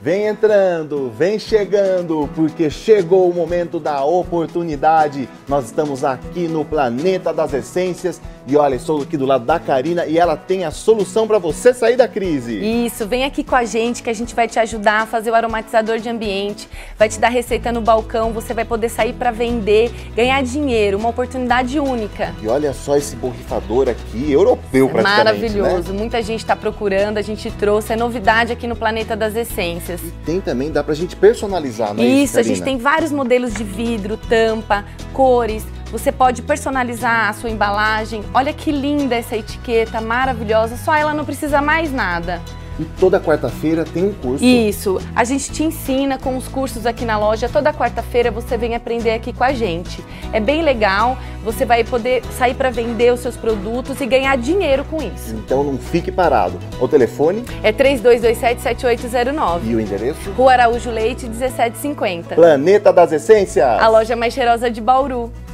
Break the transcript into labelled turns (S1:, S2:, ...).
S1: Vem entrando, vem chegando, porque chegou o momento da oportunidade. Nós estamos aqui no Planeta das Essências e olha, estou aqui do lado da Karina e ela tem a solução para você sair da crise.
S2: Isso, vem aqui com a gente que a gente vai te ajudar a fazer o aromatizador de ambiente, vai te dar receita no balcão, você vai poder sair para vender, ganhar dinheiro, uma oportunidade única.
S1: E olha só esse borrifador aqui, europeu praticamente,
S2: maravilhoso,
S1: né?
S2: Muita gente está procurando, a gente trouxe, é novidade aqui no Planeta das Essências.
S1: E tem também, dá pra gente personalizar, não é
S2: isso,
S1: isso,
S2: a gente tem vários modelos de vidro, tampa, cores. Você pode personalizar a sua embalagem. Olha que linda essa etiqueta, maravilhosa. Só ela não precisa mais nada.
S1: E toda quarta-feira tem um curso.
S2: Isso, a gente te ensina com os cursos aqui na loja. Toda quarta-feira você vem aprender aqui com a gente. É bem legal, você vai poder sair para vender os seus produtos e ganhar dinheiro com isso.
S1: Então não fique parado. O telefone?
S2: É 3227-7809.
S1: E o endereço?
S2: Rua Araújo Leite, 1750.
S1: Planeta das Essências.
S2: A loja mais cheirosa de Bauru.